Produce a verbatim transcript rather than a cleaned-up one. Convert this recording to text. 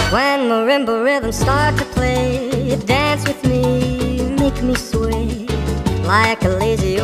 When marimba rhythms start to play, dance with me, make me sway like a lazy